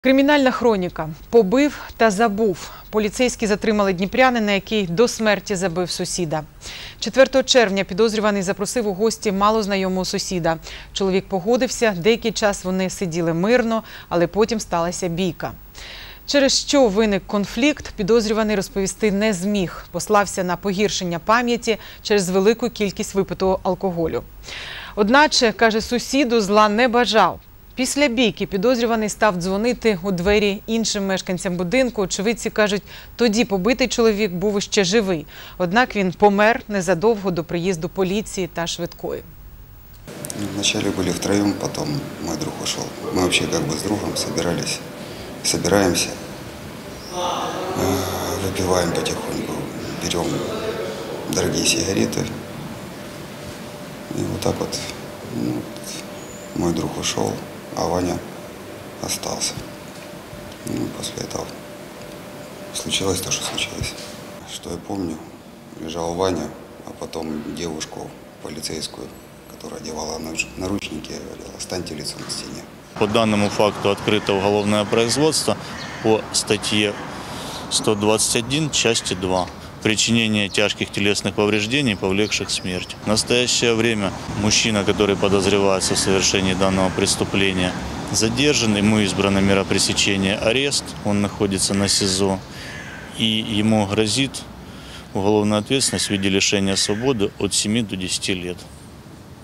Кримінальна хроніка. Побив та забув. Поліцейські затримали дніпрянина, який до смерті забив сусіда. 4 червня підозрюваний запросив у гості малознайомого сусіда. Чоловік погодився, деякий час вони сиділи мирно, але потім сталася бійка. Через що виник конфлікт, підозрюваний розповісти не зміг. Послався на погіршення пам'яті через велику кількість випитого алкоголю. Одначе, каже, сусіду зла не бажав. Після бійки підозрюваний став дзвонити у двері іншим мешканцям будинку. Очевидці кажуть, тоді побитий чоловік був іще живий. Однак він помер незадовго до приїзду поліції та швидкої. Вначале были втроем, потом мой друг ушел. Мы вообще как бы с другом собираемся, выпиваем потихоньку, берем дорогие сигареты. И вот так вот мой друг ушел, а Ваня остался. После этого случилось то, что случилось. Что я помню, лежал Ваня, а потом девушку полицейскую, которая одевала наручники, говорила: «Станьте лицом к стене». По данному факту открыто уголовное производство по статье 121, части 2. Причинение тяжких телесных повреждений, повлекших смерть. В настоящее время мужчина, который подозревается в совершении данного преступления, задержан, ему избрана мера пресечения арест, он находится на СИЗО, и ему грозит уголовная ответственность в виде лишения свободы от 7 до 10 лет.